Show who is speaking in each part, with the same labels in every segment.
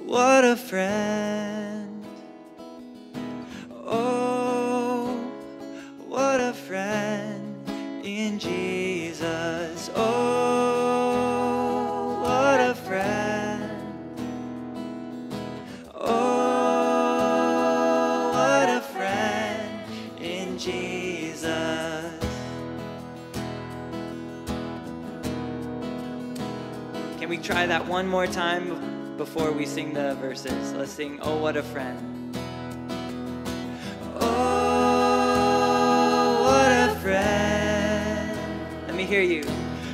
Speaker 1: what a friend. Oh, what a friend in Jesus. Oh, what a friend. Oh, what a friend in Jesus. Can we try that one more time before we sing the verses? Let's sing, oh, what a friend. Oh, what a friend. Let me hear you.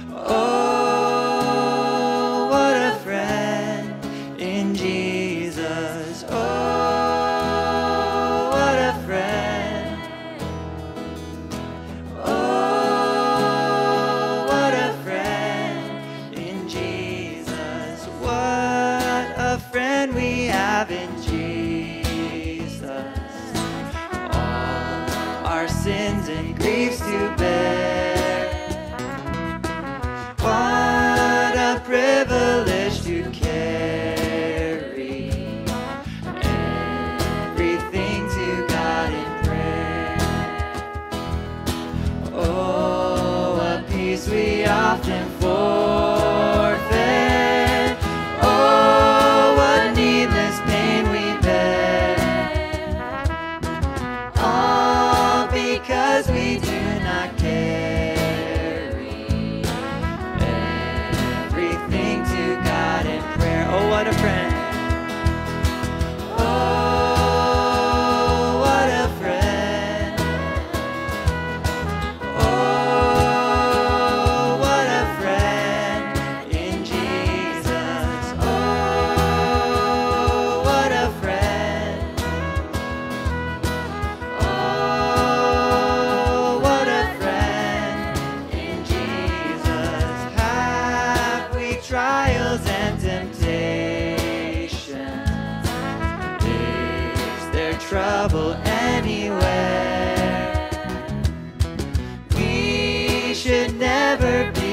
Speaker 1: Oh, what a friend in Jesus. Oh, what a friend. Oh, what a friend in Jesus. What a friend we have in Jesus. All our sins and griefs to bear. What a privilege to carry everything to God in prayer. Oh, a peace we often forfeit. Oh, what needless pain we bear. All because we do not carry everything to God in prayer. Oh, what a friend. Oh, what a friend. Oh, what a friend in Jesus. Oh, what a friend. Oh, what a friend in Jesus. Have we trials and temptations? Is there trouble anywhere? We should never be